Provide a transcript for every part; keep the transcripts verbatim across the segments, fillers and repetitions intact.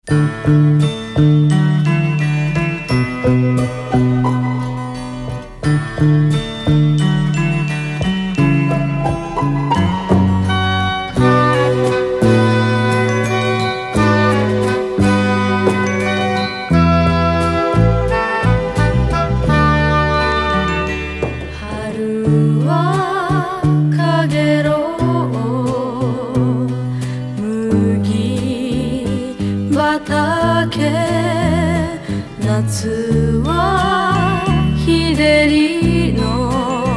夏は日照りの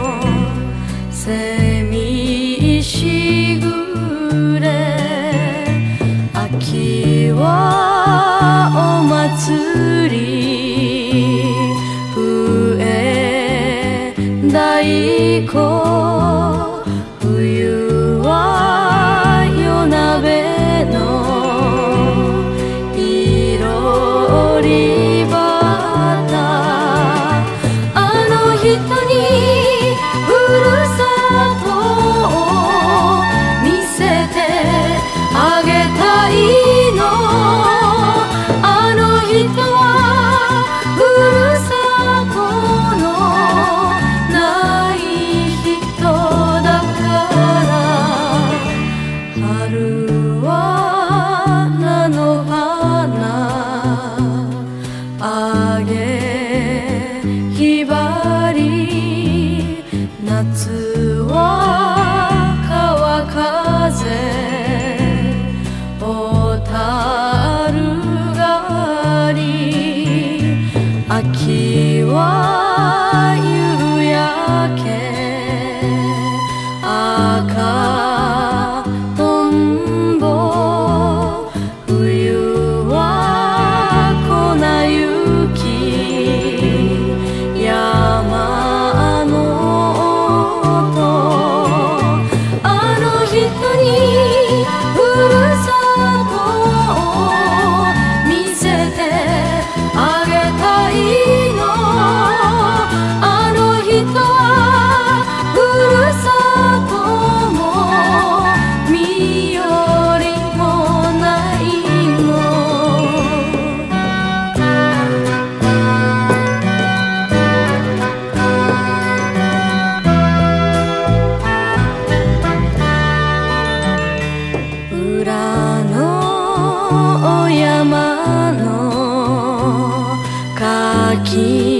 セミしぐれ、秋はお祭り笛太鼓、冬は夜鍋のいろり人にふるさとを見せてあげたいの。あの人はふるさとのない人だから。春は菜の花あげひばり、夏は川風小樽狩り、秋は夕焼け赤とんぼ、冬は粉雪山の音、あの人にふるさとを見せてあげたいの。あの人はふるさとも身寄りもないも裏のお山の柿